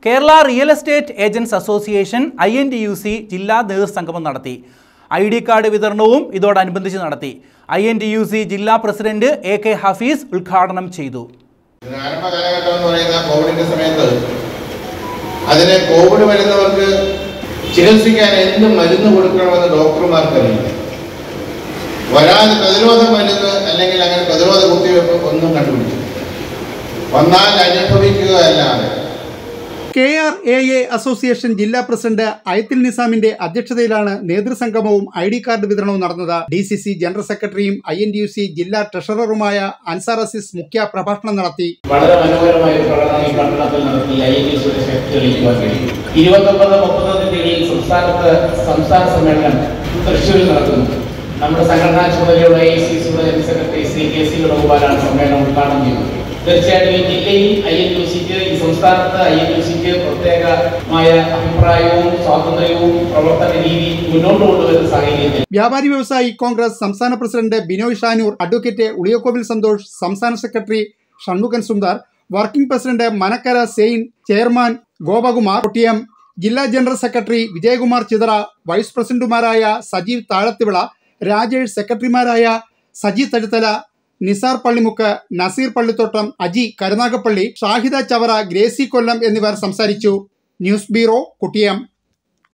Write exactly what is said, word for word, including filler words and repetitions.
Kerala real estate agents association I N T U C ജില്ലാ നേതൃസംഗമം നടത്തി. ഐ ഡി കാർഡ് വിതരണവും ഇതോടനുബന്ധിച്ച് നടത്തി. I N T U C ജില്ലാ പ്രസിഡന്റ് എ കെ ഹഫീസ് ഉദ്ഘാടനം ചെയ്തു. ആരംഭ കാലഘട്ടം എന്ന് പറയുന്ന കോവിഡിന്റെ സമയത്ത് അതിനെ കോവിഡ് വരുന്നവർക്ക് ചികിത്സിക്കാൻ എന്ത് മരുന്ന് കൊടുക്കണമെന്ന് ഡോക്ടർമാർക്കറിയില്ല. വരാതെ പ്രതിരോധ മരുന്ന് അല്ലെങ്കിൽ അങ്ങനെ പ്രതിരോധ കുത്തിവയ്പ്പ് ഒന്നും കണ്ടുപിടിച്ചു. വന്നാൽ അനുഭവിക്കുക അല്ലാതെ. K R A A association ജില്ലാ പ്രസിഡന്റ് അയത്തിൽ നിസാമിന്റെ അധ്യക്ഷതയിലാണ് നേതൃസംഗമവും ഐ ഡി കാർഡ് വിതരണവും നടന്നത്. ഡി സി സി ജനറൽ സെക്രട്ടറിയും I N T U C ജില്ലാ ട്രഷററുമായ അൻസാർ അസീസ് മുഖ്യ പ്രഭാഷണം നടത്തി. വളരെ മനോഹരമായ പ്രകടനം ഈ പട്ടണത്തിൽ നടത്തി ഐ എൻ ടി യു സിയുടെ ശക്തി തെളിയിക്കുവാൻ കഴിയും. ഇരുപത്തൊമ്പത് മുപ്പത്തൊന്ന് തീയതിയിൽ സംസ്ഥാനത്ത് സംസ്ഥാന സമ്മേളനം തൃശ്ശൂരിൽ നടക്കുന്നു. നമ്മുടെ സംഘടനാ ചുമതലയുള്ള എ സി സിയുടെ general secretary Sri K C വേണുഗോപാലാണ് സമ്മേളനം ഉദ്ഘാടനം ചെയ്യുന്നത്. തീർച്ചയായിട്ടും ഈ ജില്ലയിൽ ഐ എൻ യു സിക്ക് ഈ സംസ്ഥാനത്ത് ഐ എൻ യു സിക്ക് പ്രത്യേകമായ അഭിപ്രായവും സ്വാതന്ത്ര്യവും പ്രവർത്തന രീതി മുന്നോട്ട് കൊണ്ടുവരുന്ന സാഹചര്യത്തിൽ വ്യാപാരി വ്യവസായി കോൺഗ്രസ് സംസ്ഥാന പ്രസിഡന്റ് ബിനോയ് ഷാനൂർ, അഡ്വക്കേറ്റ് ഉളിയക്കോവിൽ സന്തോഷ്, സംസ്ഥാന secretary Shanmukhan Sundar, working president Manakkara Sain, chairman Gopakumar Kottiyam, ജില്ലാ general secretary Vijayakumar Chithara, vice പ്രസിഡന്റുമാരായ സജീവ് താഴത്തിവിള, രാജേഷ്, സെക്രട്ടറിമാരായ സജി തഴുത്തല, നിസാർ പള്ളിമുക്ക്, നസീർ പള്ളിത്തോട്ടം, അജി കരുനാഗപ്പള്ളി, ഷാഹിദ ചവറ, ഗ്രേസി കൊല്ലം എന്നിവർ സംസാരിച്ചു. News bureau, കുട്ടിയം.